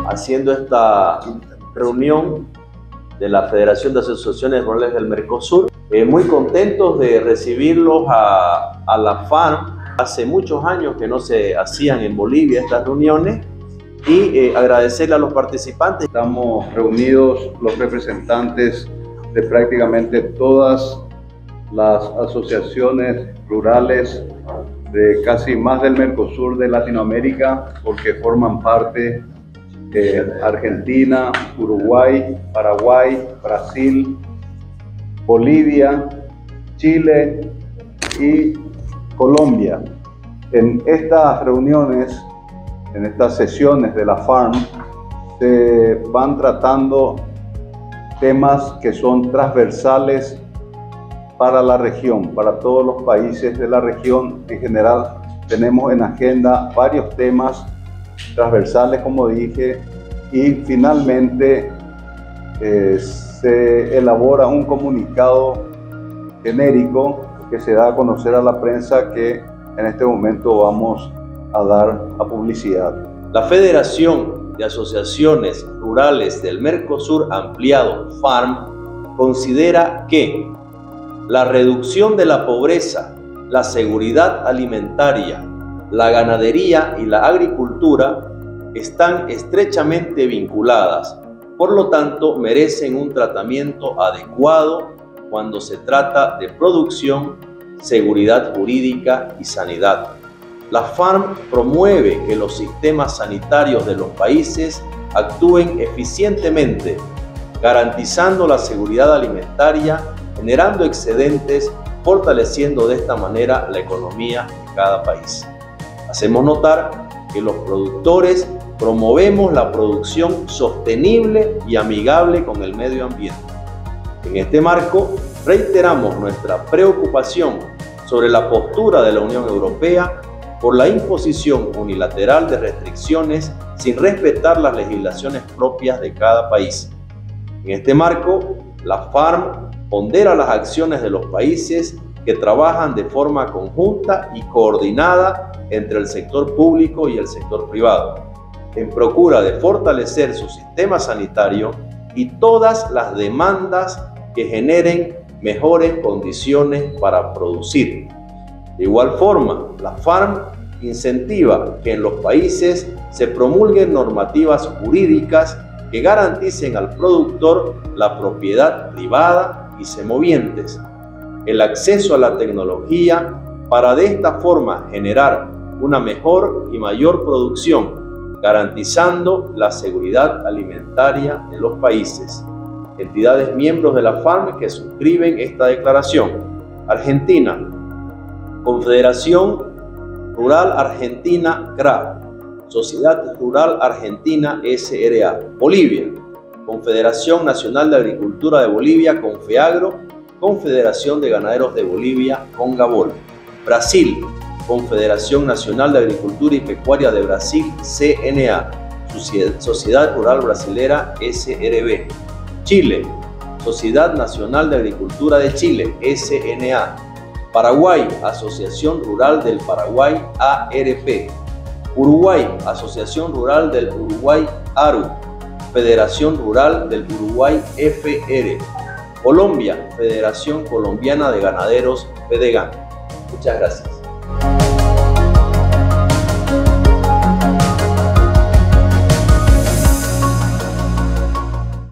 haciendo esta reunión de la Federación de Asociaciones Rurales del Mercosur. Muy contentos de recibirlos a la FARM. Hace muchos años que no se hacían en Bolivia estas reuniones y agradecerle a los participantes. Estamos reunidos los representantes de prácticamente todas las asociaciones rurales de casi más del Mercosur de Latinoamérica, porque forman parte Argentina, Uruguay, Paraguay, Brasil, Bolivia, Chile y Colombia. En estas reuniones, en estas sesiones de la FARM, se van tratando temas que son transversales para la región, para todos los países de la región. En general, tenemos en agenda varios temas transversales, como dije, y finalmente se elabora un comunicado genérico que se da a conocer a la prensa, que en este momento vamos a dar a publicidad. La Federación de Asociaciones Rurales del Mercosur ampliado, FARM, considera que la reducción de la pobreza, la seguridad alimentaria, la ganadería y la agricultura están estrechamente vinculadas, por lo tanto merecen un tratamiento adecuado cuando se trata de producción, seguridad jurídica y sanidad. La FARM promueve que los sistemas sanitarios de los países actúen eficientemente, garantizando la seguridad alimentaria, generando excedentes, fortaleciendo de esta manera la economía de cada país. Hacemos notar que los productores promovemos la producción sostenible y amigable con el medio ambiente. En este marco, reiteramos nuestra preocupación sobre la postura de la Unión Europea por la imposición unilateral de restricciones sin respetar las legislaciones propias de cada país. En este marco, la FARM pondera las acciones de los países que trabajan de forma conjunta y coordinada entre el sector público y el sector privado, en procura de fortalecer su sistema sanitario y todas las demandas que generen mejores condiciones para producir. De igual forma, la FARM incentiva que en los países se promulguen normativas jurídicas que garanticen al productor la propiedad privada y semovientes, el acceso a la tecnología para de esta forma generar una mejor y mayor producción, garantizando la seguridad alimentaria de los países. Entidades miembros de la FARM que suscriben esta declaración: Argentina, Confederación Rural Argentina CRA, Sociedad Rural Argentina SRA. Bolivia, Confederación Nacional de Agricultura de Bolivia, Confeagro, Confederación de Ganaderos de Bolivia, CONGABOL. Brasil, Confederación Nacional de Agricultura y Pecuaria de Brasil, CNA, Sociedad Rural Brasilera, SRB. Chile, Sociedad Nacional de Agricultura de Chile, SNA. Paraguay, Asociación Rural del Paraguay, ARP. Uruguay, Asociación Rural del Uruguay, ARU. Federación Rural del Uruguay, FR. Colombia, Federación Colombiana de Ganaderos, FEDEGAN. Muchas gracias.